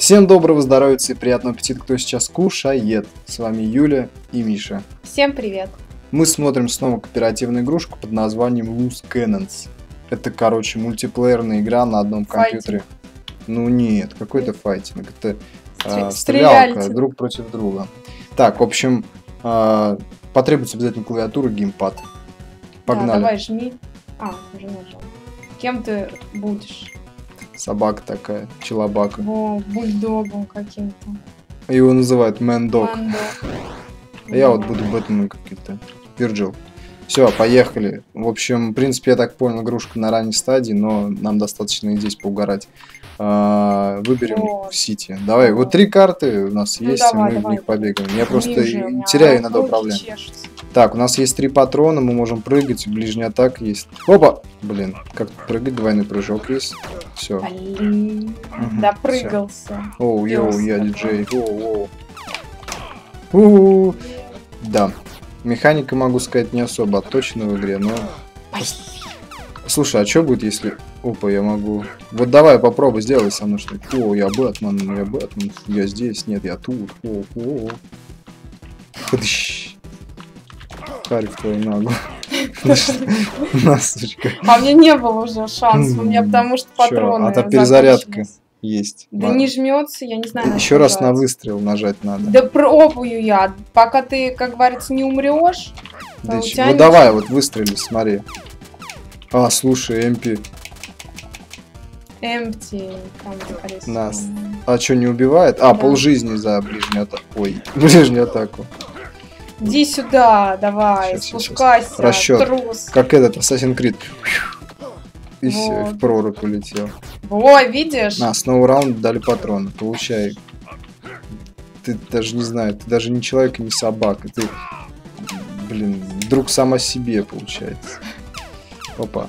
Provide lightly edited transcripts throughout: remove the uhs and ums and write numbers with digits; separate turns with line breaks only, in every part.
Всем доброго здоровья и приятного аппетита, кто сейчас кушает. С вами Юля и Миша.
Всем привет.
Мы смотрим снова кооперативную игрушку под названием Loose Cannons. Это, короче, мультиплеерная игра на одном компьютере. Ну нет, какой-то файтинг. Это стрелялка друг против друга. Так, в общем, потребуется обязательно клавиатура, геймпад. Погнали.
Да, давай жми. Уже нажал. Кем ты будешь?
Собака такая, челобака.
О, бульдогом каким-то.
Его называют Мэн-дог.
Мэн-дог.
Я вот буду Бэтменом каким-то. Вирджил. Все, поехали. В общем, в принципе, я так понял, игрушка на ранней стадии, но нам достаточно и здесь поугарать. Выберем Сити. Давай, вот 3 карты у нас есть,
давай,
и мы в них побегаем. Я просто
Вижу,
теряю иногда управление. Так, у нас есть 3 патрона, мы можем прыгать, ближний атак есть. Опа! Блин, как прыгать, двойной прыжок есть. Все.
Допрыгался.
Оу, йоу, я диджей. Оу. Да. Механика, могу сказать, не особо отточена в игре, но... Слушай, а что будет, если... Опа, я могу... Вот давай, попробуй, сделай со мной что-нибудь. О, я Бэтмен, я здесь, нет, я тут. О. Харь в твою ногу. На, сучка.
А у меня не было уже шансов, у меня потому что патроны.
А там перезарядка есть.
Да не жмется, я не знаю.
Еще раз на выстрел нажать надо.
Да пробую я. Пока ты, как говорится, не умрешь.
Ну давай, вот выстрели, смотри. Слушай, МП.
Эмпти.
Нас. А что, не убивает? Полжизни за ближнюю атаку. Ой, ближнюю атаку.
Иди сюда, давай, спускайся,
расчет.
Трус.
Как этот, Assassin's Creed. И все, в прорубь улетел.
Ой, видишь?
Снова раунд дали патроны, получай. Ты даже не знаю, ты даже не человек и не собака. Ты, блин, друг сам о себе, получается. Опа.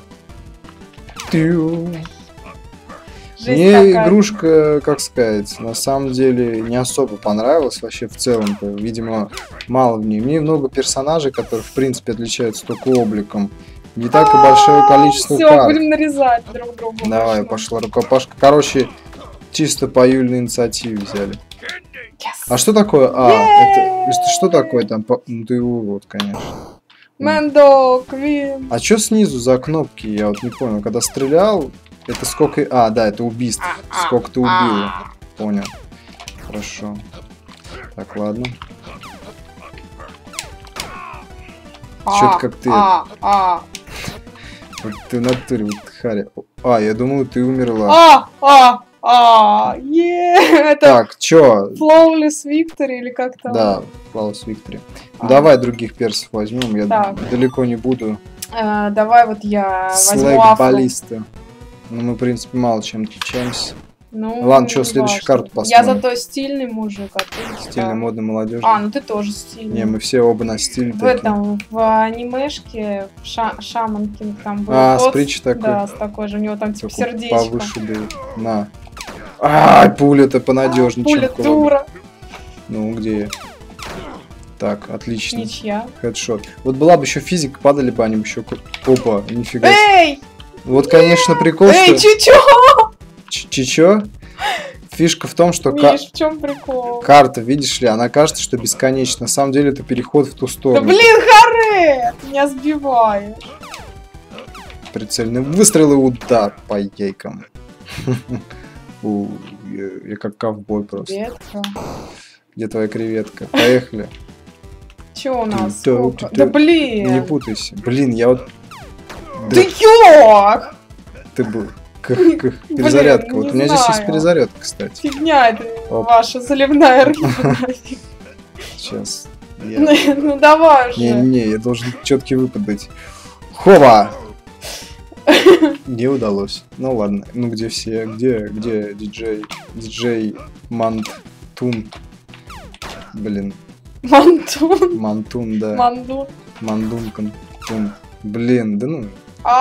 Мне игрушка, как сказать, на самом деле не особо понравилась вообще в целом-то. Видимо, мало в ней. Мне много персонажей, которые в принципе отличаются только обликом. Не так и большое количество карт.
Все, будем нарезать друг друга.
Давай, пошла рукопашка. Короче, чисто по Юльной инициативе взяли. А что такое? Это что такое там? Ну ты вот, конечно.
Мэн-дог, вин.
А что снизу за кнопки? Я вот не понял. Когда стрелял, это сколько... да, это убийство. Сколько ты убил. Понял. Хорошо. Так, ладно. Что-то как ты... Вот ты в натуре, вот Харя. Я думал, ты умерла. Так, чё?
Flawless Victory или как там?
Да, Flawless Victory. Давай других персов возьмем, я далеко не буду.
Давай вот я возьму
Слэк-баллиста. Ну, мы, в принципе, мало чем отличаемся. Ладно, что, следующую карту посмотрим.
Я зато стильный мужик, а ты...
Стильный, модный, молодежь.
Ну ты тоже стильный.
Не, мы все оба на стиле
в этом, в анимешке, Шаман Кинг там был.
С притчей такой?
Да, с такой же, у него там типа сердечко.
Повыше был. На. Пуля-то понадежнее,
пуля дура.
Ну, где? Так, отлично.
Ничья.
Хедшот. Вот была бы еще физика, падали бы они еще... Опа, нифига.
Эй!
Вот, конечно, прикол, что...
Эй, чичо!
Чичо? Фишка в том, что...
Миш, в чем прикол?
Карта, видишь ли, она кажется, что бесконечна. На самом деле это переход в ту сторону.
Да блин, харе! Меня сбиваешь.
Прицельный выстрел и удар по яйкам. Я как ковбой просто.
Креветка.
Где твоя креветка? Поехали.
Че у нас? Да блин!
Не путайся. Блин, я вот...
Ты ёк!
Ты был... Перезарядка. Вот у меня здесь есть перезарядка, кстати.
Фигня это ваша заливная рыба.
Сейчас.
Ну давай уже.
Не, я должен четкий выпад быть. Хова! Не удалось. Ну ладно. Ну где все? Где диджей Мантун? Блин. Мантун, да. Мандункан. Блин, да ну.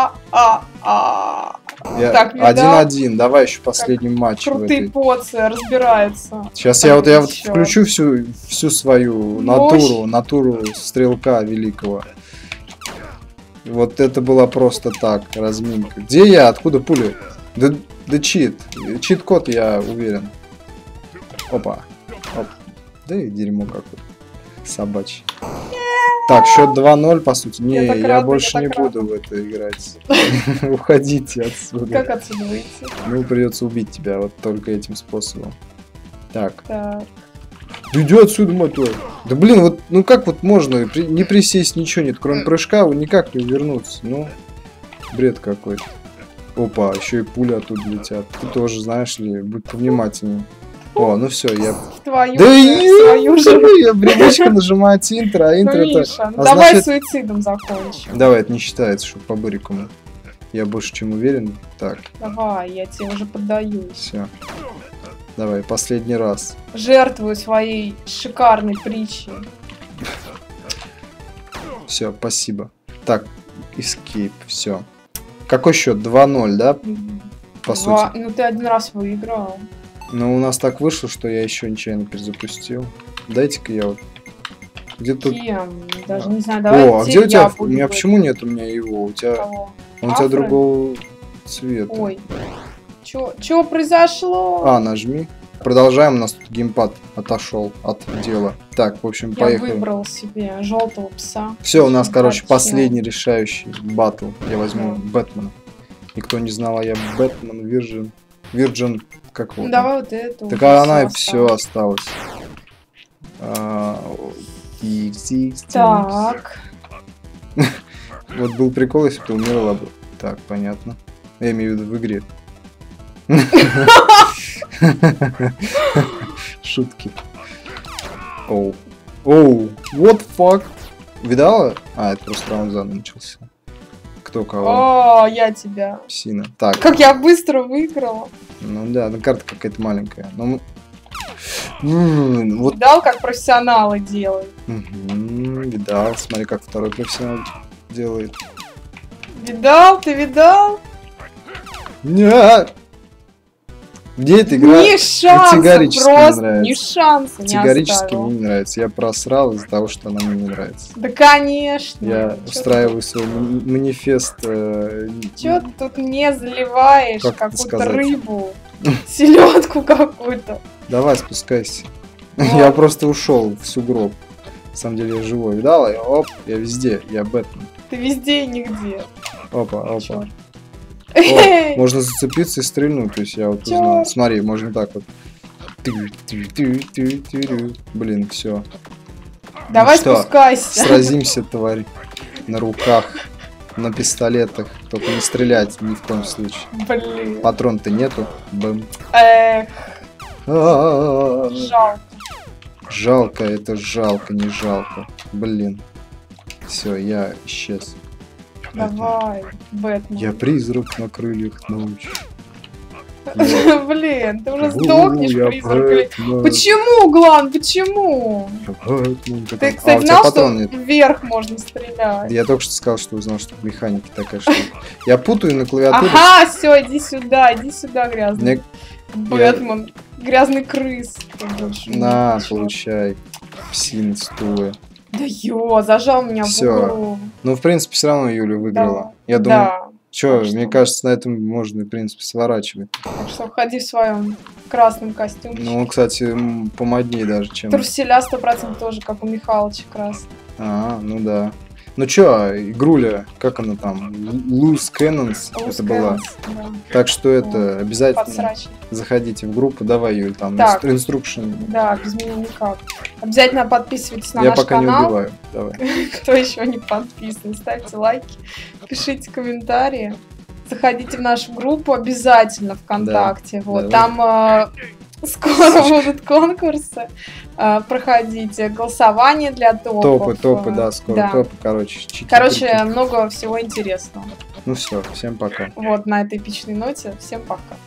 Так,
1-1, давай еще последний матч.
Крутые поцы разбираются.
Сейчас я вот включу всю свою натуру стрелка великого. Вот это была просто так, разминка. Где я? Откуда пуля? Да чит. Чит-код, я уверен. Опа. Оп. Да и дерьмо какое-то. Собачье. Так, счет 2-0, по сути. Не, я больше не буду в это играть. Уходите отсюда.
Как отсюда выйти?
Ну, придется убить тебя вот только этим способом. Так.
Так.
Да иди отсюда, мать твою. Да блин, вот, ну как вот можно не присесть, ничего нет, кроме прыжка, никак не увернуться. Ну, бред какой-то. Опа, еще и пули оттуда летят. Ты тоже, знаешь ли, будь повнимательнее. О, ну все, я...
Твою
Да
свою же.
я привычка нажимать интро, а интро
Ну,
это...
Миша, давай
означает...
суицидом закончим.
Давай, это не считается, что по бырикому. Я больше чем уверен. Так,
Давай, я тебе уже поддаюсь.
все. Давай, последний раз.
Жертвую своей шикарной притчей.
Все, спасибо. Так, escape, все. Какой счет? 2-0, да? По сути.
Ну ты один раз выиграл.
Но у нас так вышло, что я еще нечаянно перезапустил. Дайте-ка я вот. Где тут...
Кем? Даже не знаю, давай.
О, а где у тебя... У меня почему нет у меня его? У тебя...
Кого?
Он у тебя другого цвета.
Ой. Чё произошло?
А, нажми. Продолжаем, у нас тут геймпад отошел от дела. Так, в общем, поехали.
Я выбрал себе желтого пса.
Все, у нас, короче,
Хотел.
последний решающий батл. Я возьму Бэтмена. Никто не знал, а я Бэтмен, Virgin, как его?
Давай вот эту.
Так она и все осталось.
Так.
Вот был прикол, если бы ты умерла бы. Так, понятно. Я имею в виду в игре. Шутки. Оу. Оу, what fuck? Видала? А, это просто раунд заново начался. Кто кого?
О, я тебя.
Псина. Так.
Как я быстро выиграла.
Ну да, ну карта какая-то маленькая. Ну, вот.
Видал, как профессионалы делают?
Видал. Смотри, как второй профессионал делает.
Видал? Ты видал?
Нет. Где эта игра?
Ни шанса,
категорически
просто
не нравится.
ни шанса не
Категорически
оставил.
мне не нравится. Я просрал из-за того, что она мне не нравится.
Да конечно.
Я
Чё
устраиваю свой манифест.
Чё ты тут не заливаешь
Как это
какую-то
сказать?
рыбу, селедку какую-то?
Давай, спускайся.
Вот.
Я просто ушел в сугроб. На самом деле я живой. Видала? Оп, я везде. Я Бэтмен.
Ты везде и нигде.
Опа.
Чёрт.
О, можно зацепиться и стрельнуть. То есть я вот
Чёрт.
узнал. Смотри, можно так вот. Блин, все.
Давай
что?
спускайся.
Сразимся, тварь. На руках. На пистолетах. Только не стрелять ни в коем случае.
Блин.
Патрон-то нету. Бэм.
Эх,
А-а-а.
жалко.
Жалко, это жалко, не жалко. Блин. Все, я исчез.
Давай, Бэтмен.
Я призрак на крыльях ночи.
Блин, ты уже сдохнешь,
Я
призрак.
Бэтмен.
Почему, Глан, почему?
Я Бэтмен.
Ты,
А,
кстати,
у тебя
знал, что
патрон нет?
вверх можно стрелять?
Я только что сказал, что узнал, что механика такая штука. Я путаю на клавиатуре.
Ага, все, иди сюда, грязный.
Мне-
Бэтмен, грязный крыс. Ты больше не
На,
хочешь.
получай. Псина стула.
Да ё, зажал меня
Всё.
в углу.
Ну, в принципе, все равно Юля выиграла.
Да.
Я думаю,
Да,
что,
так что-
мне кажется, на этом можно, в принципе, сворачивать.
так что ходи в своем красном костюме.
Ну, он, кстати, помоднее даже, чем...
Труселя 100% тоже, как у Михалыча красный.
А, ну да. Ну чё, игруля, как она там? Loose Cannons это была.
Да,
Так что это обязательно
подсрачник.
заходите в группу, давай, Юль, там
Так.
инструкшн.
Да, без меня никак. Обязательно подписывайтесь на
Я
наш
пока не
канал.
убиваю. Давай.
Кто еще не подписан, ставьте лайки, пишите комментарии. Заходите в нашу группу обязательно ВКонтакте. Вот,
да.
там скоро будут конкурсы. Проходите голосование для топов.
Топы, да, скоро
да.
топы, короче. чики-пики.
Короче, много всего интересного.
Ну все, всем пока.
Вот, на этой эпичной ноте. Всем пока.